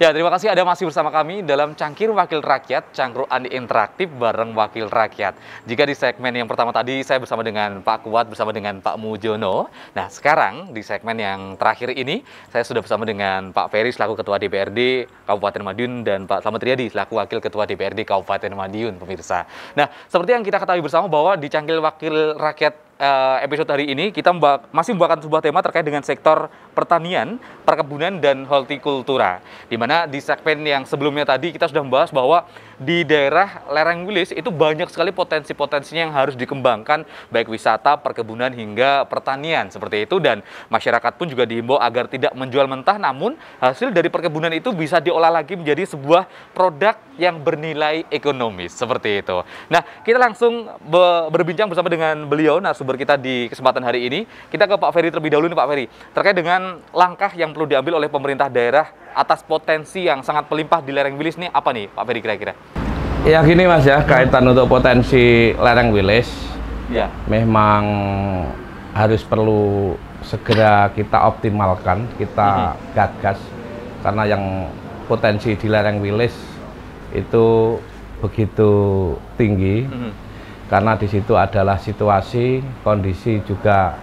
Ya, terima kasih Anda masih bersama kami dalam Cangkir Wakil Rakyat, cangkruan interaktif bareng Wakil Rakyat. Jika di segmen yang pertama tadi saya bersama dengan Pak Kuat, bersama dengan Pak Mujono. Nah, sekarang di segmen yang terakhir ini, saya sudah bersama dengan Pak Ferry selaku Ketua DPRD Kabupaten Madiun dan Pak Slamet Riyadi selaku Wakil Ketua DPRD Kabupaten Madiun, pemirsa. Nah, seperti yang kita ketahui bersama bahwa di Cangkir Wakil Rakyat episode hari ini kita masih membawakan sebuah tema terkait dengan sektor pertanian, perkebunan, dan hortikultura. Di mana di segmen yang sebelumnya tadi kita sudah membahas bahwa di daerah lereng Wilis itu banyak sekali potensi-potensinya yang harus dikembangkan, baik wisata, perkebunan, hingga pertanian seperti itu. Dan masyarakat pun juga dihimbau agar tidak menjual mentah, namun hasil dari perkebunan itu bisa diolah lagi menjadi sebuah produk yang bernilai ekonomis seperti itu. Nah, kita langsung berbincang bersama dengan beliau, narasumber kita di kesempatan hari ini. Kita ke Pak Ferry terlebih dahulu nih, Pak Ferry, terkait dengan langkah yang perlu diambil oleh pemerintah daerah atas potensi yang sangat melimpah di lereng Wilis nih, apa nih Pak Ferry kira-kira? Ya gini Mas ya, kaitan untuk potensi lereng Wilis, ya memang harus perlu segera kita optimalkan, kita gagas, karena yang potensi di lereng Wilis itu begitu tinggi, karena di situ adalah situasi, kondisi juga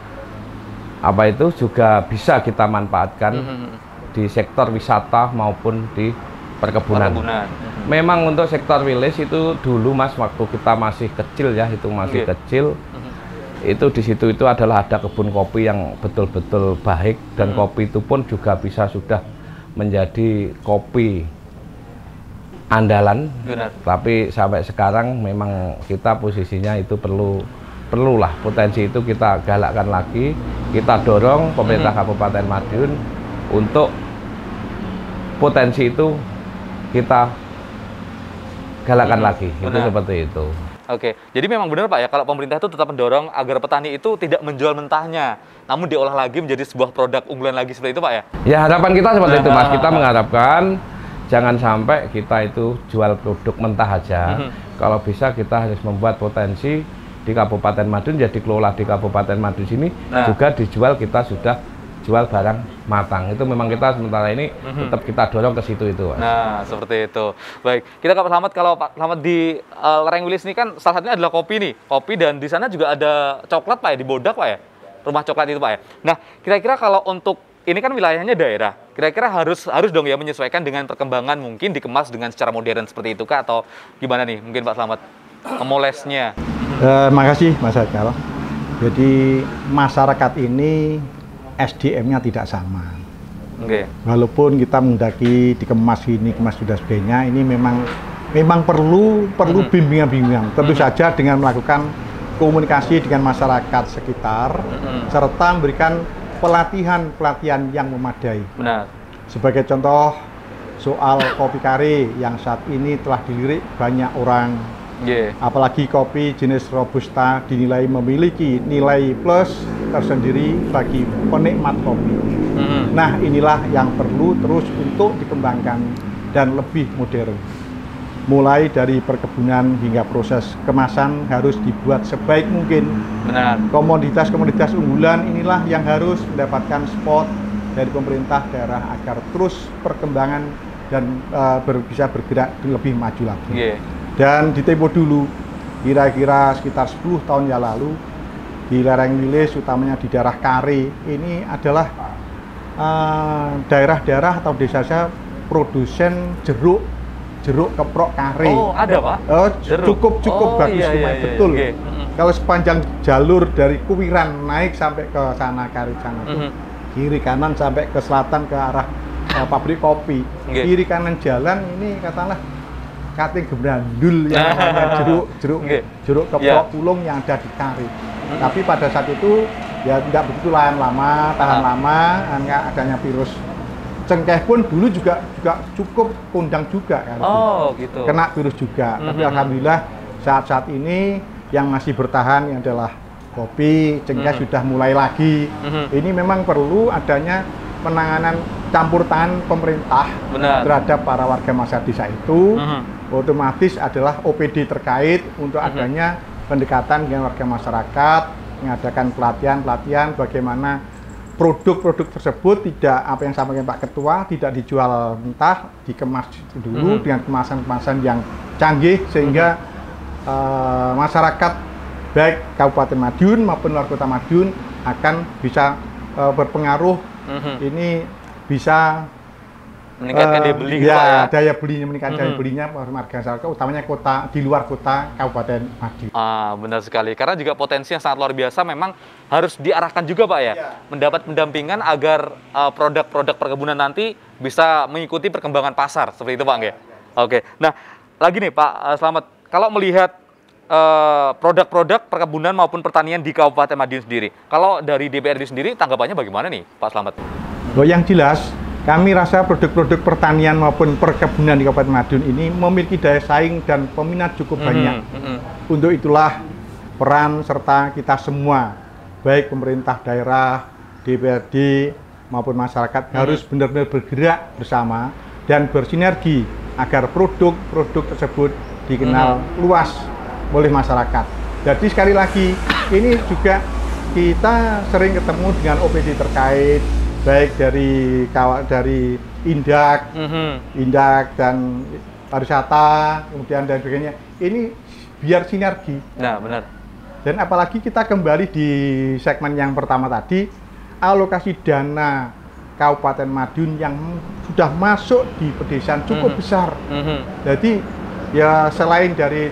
juga bisa kita manfaatkan di sektor wisata maupun di perkebunan. Memang untuk sektor Wilis itu dulu Mas, waktu kita masih kecil ya, itu masih kecil, itu di situ itu adalah ada kebun kopi yang betul-betul baik, dan kopi itu pun juga bisa sudah menjadi kopi andalan. Tapi sampai sekarang memang kita posisinya itu perlulah potensi itu kita galakkan lagi, kita dorong pemerintah Kabupaten Madiun untuk potensi itu kita galakkan lagi. Itu seperti itu. Oke, jadi memang benar Pak ya, kalau pemerintah itu tetap mendorong agar petani itu tidak menjual mentahnya, namun diolah lagi menjadi sebuah produk unggulan lagi, seperti itu Pak ya? Ya, harapan kita seperti itu Mas, kita mengharapkan jangan sampai kita itu jual produk mentah aja. Kalau bisa kita harus membuat potensi di Kabupaten Madiun, jadi kelola di Kabupaten Madiun sini juga dijual, kita sudah jual barang matang. Itu memang kita sementara ini tetap kita dorong ke situ itu Mas. Nah, seperti itu. Baik, kita ke Pak Slamet. Kalau Pak Slamet di lereng Wilis ini kan salah satunya adalah kopi nih. Kopi, dan di sana juga ada coklat Pak ya, di Bodak Pak ya? Rumah coklat itu Pak ya. Nah, kira-kira kalau untuk ini kan wilayahnya daerah, kira-kira harus dong ya menyesuaikan dengan perkembangan, mungkin dikemas dengan secara modern seperti itu kah, atau gimana nih mungkin Pak Slamet memolesnya? Makasih Mas Haikal. Jadi masyarakat ini SDM-nya tidak sama. Walaupun kita mendaki dikemas ini, kemas sudah sebagainya, ini memang perlu bimbingan-bimbingan. Tentu saja dengan melakukan komunikasi dengan masyarakat sekitar, serta memberikan pelatihan yang memadai. Benar. Sebagai contoh, soal kopi kare yang saat ini telah dilirik banyak orang. Apalagi kopi jenis Robusta dinilai memiliki nilai plus tersendiri bagi penikmat kopi. Nah, inilah yang perlu terus untuk dikembangkan dan lebih modern. Mulai dari perkebunan hingga proses kemasan harus dibuat sebaik mungkin. Benar. Komoditas-komoditas unggulan inilah yang harus mendapatkan spot dari pemerintah daerah agar terus perkembangan dan bisa bergerak lebih maju lagi. Dan di tempo dulu, kira-kira sekitar 10 tahun yang lalu, di lereng Wilis, utamanya di daerah Kare, ini adalah daerah-daerah atau desa-desa produsen jeruk keprok Kare. Oh, ada Pak? Cukup bagus, lumayan betul. Kalau sepanjang jalur dari Kuwiran naik sampai ke sana Kare sana, kiri kanan sampai ke selatan ke arah pabrik kopi, kiri kanan jalan ini katakanlah kating gebrandul yang namanya jeruk keprok pulung yang ada di Kare. Tapi pada saat itu ya tidak begitu tahan lama, hanya adanya virus. Cengkeh pun dulu juga cukup kondang juga kan. Gitu. Kena virus juga. Tapi alhamdulillah saat ini yang masih bertahan yang adalah kopi, cengkeh sudah mulai lagi. Ini memang perlu adanya penanganan campur tangan pemerintah terhadap para warga masyarakat desa itu. Otomatis adalah OPD terkait untuk adanya pendekatan dengan warga masyarakat, mengadakan pelatihan bagaimana produk-produk tersebut tidak apa yang sampaikan Pak Ketua, tidak dijual mentah, dikemas dulu dengan kemasan-kemasan yang canggih sehingga masyarakat baik Kabupaten Madiun maupun luar Kota Madiun akan bisa berpengaruh. Ini bisa meningkatkan daya beli ya, Pak, ya. Daya belinya meningkat, daya belinya warga masyarakat utamanya kota di luar kota Kabupaten Madiun. Benar sekali, karena juga potensi yang sangat luar biasa memang harus diarahkan juga Pak ya, mendapat pendampingan agar produk-produk perkebunan nanti bisa mengikuti perkembangan pasar seperti itu Pak ya. Oke, nah lagi nih Pak Slamet, kalau melihat produk-produk perkebunan maupun pertanian di Kabupaten Madiun sendiri, kalau dari DPRD sendiri tanggapannya bagaimana nih Pak Slamet? Yang jelas kami rasa produk-produk pertanian maupun perkebunan di Kabupaten Madiun ini memiliki daya saing dan peminat cukup banyak. Untuk itulah peran serta kita semua, baik pemerintah daerah, DPRD maupun masyarakat harus benar-benar bergerak bersama dan bersinergi agar produk-produk tersebut dikenal luas oleh masyarakat. Jadi sekali lagi, ini juga kita sering ketemu dengan OPD terkait, baik dari Indak, Indak dan pariwisata, kemudian dan sebagainya. Ini biar sinergi. Nah, benar. Dan apalagi kita kembali di segmen yang pertama tadi, alokasi dana Kabupaten Madiun yang sudah masuk di pedesaan cukup besar. Jadi ya selain dari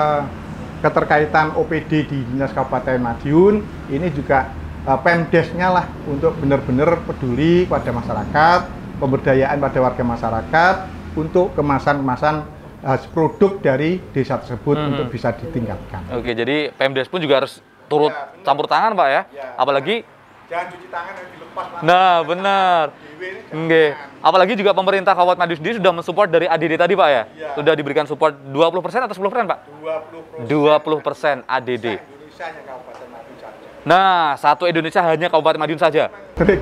keterkaitan OPD di Dinas Kabupaten Madiun, ini juga Pemdesnya lah untuk benar-benar peduli pada masyarakat, pemberdayaan pada warga masyarakat untuk kemasan-kemasan produk dari desa tersebut untuk bisa ditingkatkan. Oke, jadi Pemdes pun juga harus turut campur tangan Pak ya, apalagi jangan cuci tangan yang dilepas. Nah, benar. Oke. Apalagi juga pemerintah Kabupaten Madiun sendiri sudah mensupport dari ADD tadi Pak ya? Sudah diberikan support 20% atau 10% Pak? 20% ADD. Nah, satu Indonesia hanya Kabupaten Madiun saja.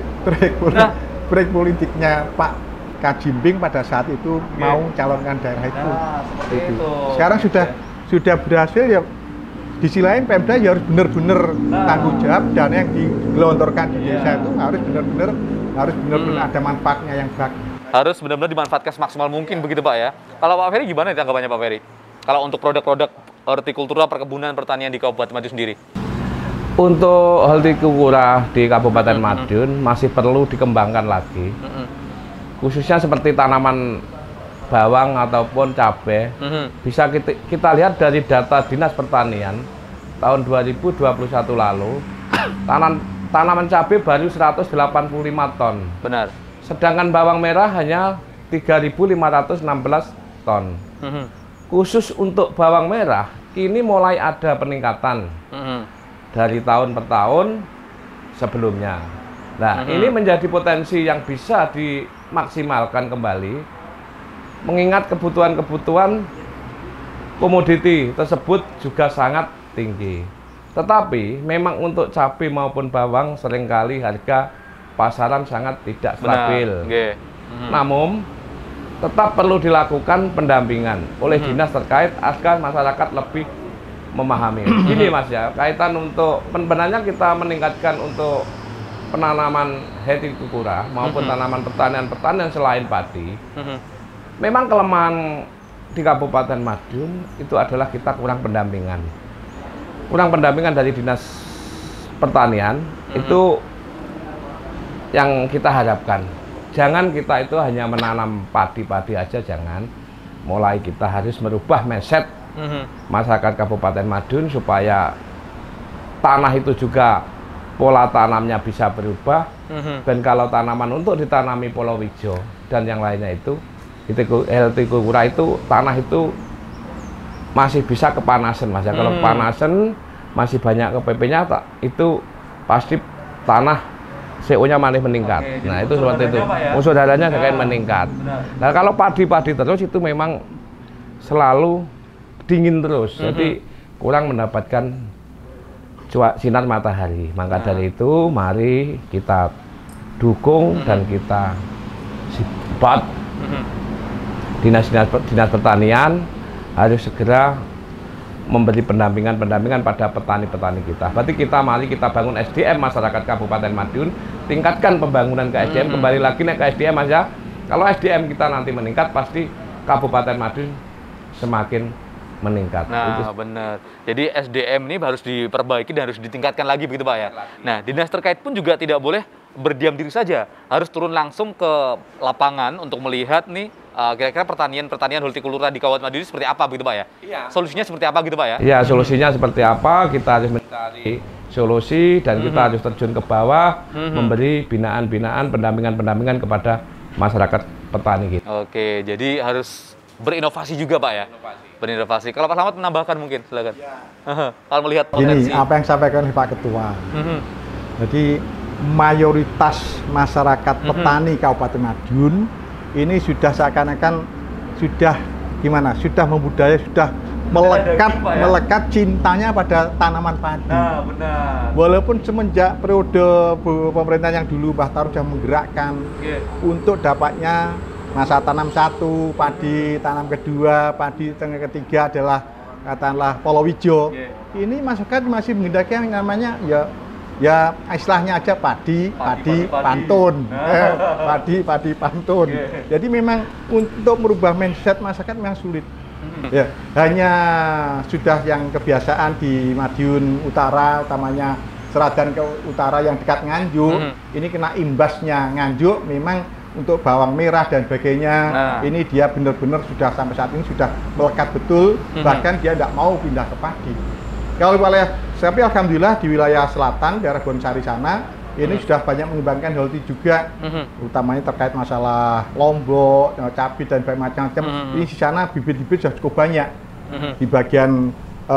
Trik politiknya Pak Kajimbing pada saat itu mau calonkan daerah itu. Sekarang sudah berhasil ya. Di sisi lain Pemda ya harus benar-benar tanggung jawab, dana yang digelontorkan di desa itu harus benar-benar ada manfaatnya yang baik. Harus benar-benar dimanfaatkan semaksimal mungkin begitu Pak ya. Kalau Pak Ferry gimana tanggapannya Pak Ferry? Kalau untuk produk-produk hortikultura perkebunan pertanian di Kabupaten Madiun sendiri? Untuk hortikultura di Kabupaten Madiun masih perlu dikembangkan lagi, khususnya seperti tanaman bawang ataupun cabai. Bisa kita lihat dari data Dinas Pertanian tahun 2021 lalu, tanaman cabai baru 185 ton. Benar. Sedangkan bawang merah hanya 3.516 ton. Khusus untuk bawang merah, ini mulai ada peningkatan. Dari tahun per tahun sebelumnya. Nah, ini menjadi potensi yang bisa dimaksimalkan kembali, mengingat kebutuhan-kebutuhan komoditi tersebut juga sangat tinggi. Tetapi memang untuk cabai maupun bawang seringkali harga pasaran sangat tidak stabil. Namun tetap perlu dilakukan pendampingan oleh dinas terkait agar masyarakat lebih memahami. Ini Mas ya, kaitan untuk sebenarnya kita meningkatkan untuk penanaman hortikultura maupun tanaman pertanian selain padi. Memang kelemahan di Kabupaten Madiun itu adalah kita kurang pendampingan. Kurang pendampingan dari Dinas Pertanian itu yang kita harapkan. Jangan kita itu hanya menanam padi-padi aja, jangan. Mulai kita harus merubah mindset masyarakat Kabupaten Madiun supaya tanah itu juga pola tanamnya bisa berubah. Dan kalau tanaman untuk ditanami palawija dan yang lainnya itu hortikultura itu tanah itu masih bisa kepanasan Mas ya. Kalau kepanasan masih banyak KPP-nya itu pasti tanah CO-nya malah meningkat. Nah, itu seperti itu. Unsur darahnya akan meningkat. Nah, kalau padi-padi terus itu memang selalu dingin terus, jadi kurang mendapatkan sinar matahari. Maka dari itu, mari kita dukung dan kita support dinas pertanian harus segera memberi pendampingan pada petani-petani kita. Berarti mari kita bangun SDM masyarakat Kabupaten Madiun tingkatkan pembangunan ke SDM, kembali lagi nih ke SDM aja. Kalau SDM kita nanti meningkat, pasti Kabupaten Madiun semakin meningkat. Nah, benar. Jadi SDM ini harus diperbaiki dan harus ditingkatkan lagi begitu Pak ya. Nah, dinas terkait pun juga tidak boleh berdiam diri saja, harus turun langsung ke lapangan untuk melihat nih kira-kira pertanian hortikultura di Kabupaten Madiun seperti apa begitu Pak ya. Iya. Solusinya seperti apa gitu Pak ya? Iya, solusinya seperti apa? Kita harus mencari solusi dan kita harus terjun ke bawah, memberi binaan-binaan, pendampingan-pendampingan kepada masyarakat petani gitu. Oke, jadi harus berinovasi juga Pak ya. Berinovasi. Kalau Pak Slamet menambahkan mungkin, silakan. Kalau melihat potensi. Ini apa yang sampaikan oleh Pak Ketua. Jadi mayoritas masyarakat petani Kabupaten Madiun ini sudah seakan-akan sudah gimana? Sudah membudaya, sudah melekat cintanya pada tanaman padi. Nah, benar. Walaupun semenjak periode pemerintahan yang dulu Mbah Tarub sudah menggerakkan untuk dapatnya masa tanam 1, padi tanam kedua, padi tanam ketiga adalah katakanlah palawija. Ini masyarakat masih menghendaki yang namanya ya istilahnya aja padi pantun. Padi pantun. Jadi memang untuk merubah mindset masyarakat memang sulit. Ya, hanya sudah yang kebiasaan di Madiun Utara, utamanya Seradan ke utara yang dekat Nganjuk, ini kena imbasnya Nganjuk memang untuk bawang merah dan sebagainya. Ini dia benar-benar sudah sampai saat ini sudah melekat betul, bahkan dia tidak mau pindah ke padi. Kalau tapi alhamdulillah di wilayah selatan daerah Bonsari sana ini sudah banyak mengembangkan holti juga, utamanya terkait masalah lombok, cabai dan macam-macam. Ini di sana bibit-bibit sudah cukup banyak. Di bagian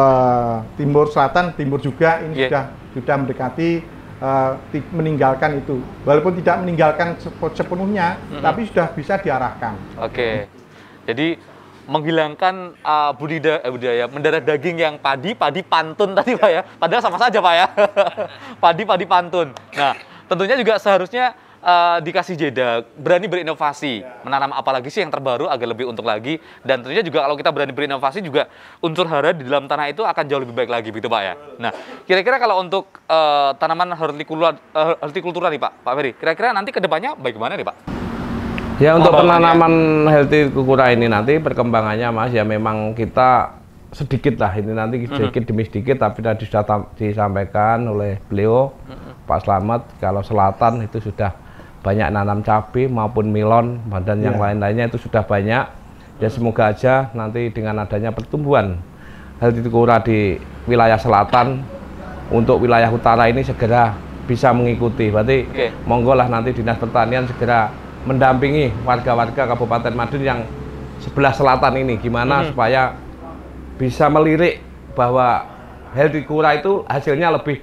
timur selatan, timur juga ini sudah mendekati meninggalkan itu, walaupun tidak meninggalkan sepenuhnya, tapi sudah bisa diarahkan. Oke, jadi menghilangkan budidaya mendarah daging yang padi pantun tadi Pak ya, padahal sama saja Pak ya. padi pantun. Nah, tentunya juga seharusnya dikasih jeda, berani berinovasi, menanam apalagi sih yang terbaru agar lebih untung lagi, dan tentunya juga kalau kita berani berinovasi juga unsur hara di dalam tanah itu akan jauh lebih baik lagi gitu Pak ya. Nah, kira-kira kalau untuk tanaman hortikultura nih Pak Ferry, kira-kira nanti kedepannya bagaimana nih Pak? Ya, untuk penanaman hortikultura ini nanti perkembangannya Mas ya memang kita sedikit lah ini nanti sedikit demi sedikit, tapi tadi sudah disampaikan oleh beliau Pak Slamet kalau selatan itu sudah banyak nanam cabai maupun melon dan yang lain-lainnya itu sudah banyak. Ya semoga aja nanti dengan adanya pertumbuhan hortikultura di wilayah selatan untuk wilayah utara ini segera bisa mengikuti. Berarti monggo lah nanti Dinas Pertanian segera mendampingi warga-warga Kabupaten Madiun yang sebelah selatan ini gimana supaya bisa melirik bahwa hortikultura itu hasilnya lebih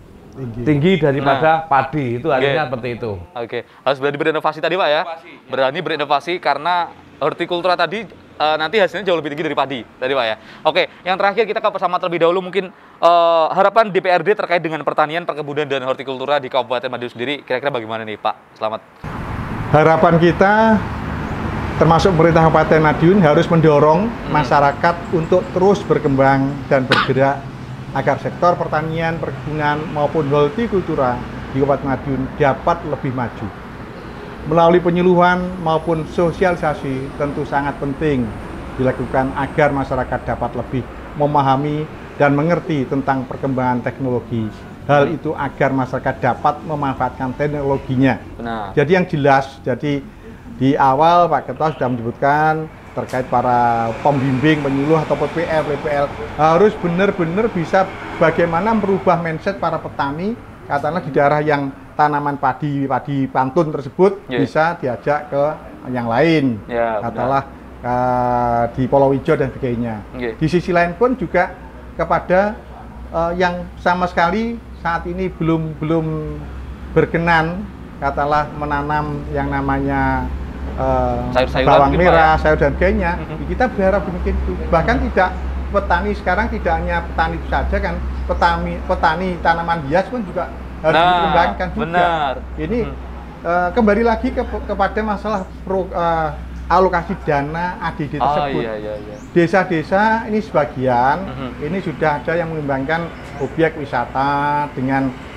tinggi daripada padi, itu artinya seperti itu. Oke, harus berani berinovasi tadi Pak ya. Berani berinovasi karena hortikultura tadi nanti hasilnya jauh lebih tinggi dari padi tadi Pak ya. Oke, yang terakhir kita ke bersama terlebih dahulu mungkin harapan DPRD terkait dengan pertanian, perkebunan dan hortikultura di Kabupaten Madiun sendiri kira-kira bagaimana nih Pak Slamet? Harapan kita termasuk pemerintah Kabupaten Madiun harus mendorong masyarakat untuk terus berkembang dan bergerak agar sektor pertanian, perkebunan maupun hortikultura di Kabupaten Madiun dapat lebih maju. Melalui penyuluhan maupun sosialisasi tentu sangat penting dilakukan agar masyarakat dapat lebih memahami dan mengerti tentang perkembangan teknologi. Hal itu agar masyarakat dapat memanfaatkan teknologinya. Benar. Jadi yang jelas, jadi di awal Pak Ketua sudah menyebutkan terkait para pembimbing, penyuluh atau PPL harus benar-benar bisa bagaimana merubah mindset para petani, katakanlah di daerah yang tanaman padi pantun tersebut bisa diajak ke yang lain, katakanlah di palawija dan sebagainya. Di sisi lain pun juga kepada yang sama sekali saat ini belum berkenan, katakanlah menanam yang namanya bawang merah, sayur dan sebagainya, kita berharap demikian itu. Bahkan tidak petani sekarang tidak hanya petani itu saja kan, petani tanaman hias pun juga harus dikembangkan juga. Benar. Ini kembali lagi kepada masalah alokasi dana ADD tersebut. Desa-desa ini sebagian ini sudah ada yang mengembangkan objek wisata dengan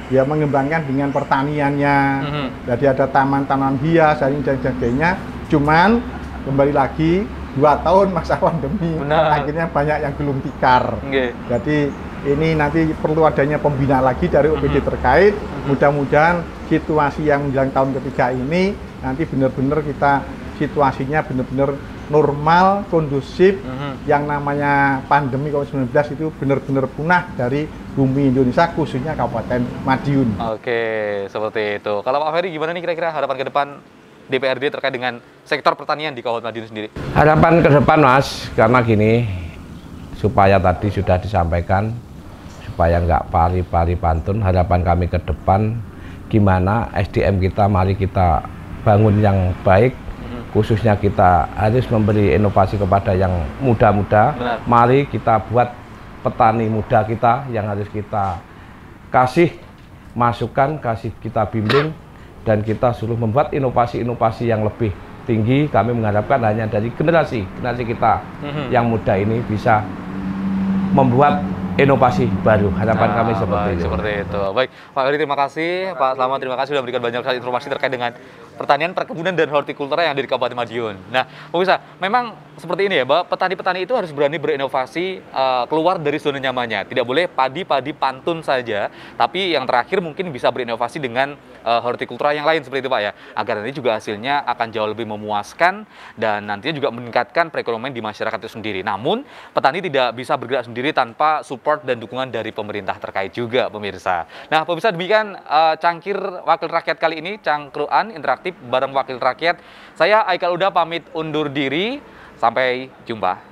ya mengembangkan dengan pertaniannya. Jadi ada taman-taman hias dan sebagainya. Cuman kembali lagi 2 tahun masa pandemi, akhirnya banyak yang gulung tikar. Jadi ini nanti perlu adanya pembinaan lagi dari OPD terkait. Mudah-mudahan situasi yang menjelang tahun ketiga ini nanti benar-benar kita situasinya benar-benar normal, kondusif, yang namanya pandemi COVID-19 itu benar-benar punah dari bumi Indonesia, khususnya Kabupaten Madiun. Oke, seperti itu. Kalau Pak Ferry gimana nih kira-kira harapan ke depan DPRD terkait dengan sektor pertanian di Kabupaten Madiun sendiri? Harapan ke depan Mas, karena gini, supaya tadi sudah disampaikan, supaya nggak pari-pari pantun, harapan kami ke depan, gimana SDM kita, mari kita bangun yang baik, khususnya kita harus memberi inovasi kepada yang muda-muda. Mari kita buat petani muda kita yang harus kita kasih masukan, kasih kita bimbing, dan kita suruh membuat inovasi-inovasi yang lebih tinggi. Kami mengharapkan hanya dari generasi kita yang muda ini bisa membuat inovasi baru. Harapan kami seperti itu. Baik, Pak Ferry terima kasih, Pak Slamet terima kasih sudah memberikan banyak informasi terkait dengan pertanian, perkebunan, dan hortikultura yang ada di Kabupaten Madiun. Nah, pemirsa, memang seperti ini ya, bahwa petani-petani itu harus berani berinovasi keluar dari zona nyamannya. Tidak boleh padi-padi pantun saja, tapi yang terakhir mungkin bisa berinovasi dengan hortikultura yang lain seperti itu Pak ya, agar nanti juga hasilnya akan jauh lebih memuaskan dan nantinya juga meningkatkan perekonomian di masyarakat itu sendiri. Namun, petani tidak bisa bergerak sendiri tanpa support dan dukungan dari pemerintah terkait juga, pemirsa. Nah, pemirsa, demikian Cangkir Wakil Rakyat kali ini, cangkruan interaktif bareng Wakil Rakyat. Saya Aikal Uda pamit undur diri. Sampai jumpa.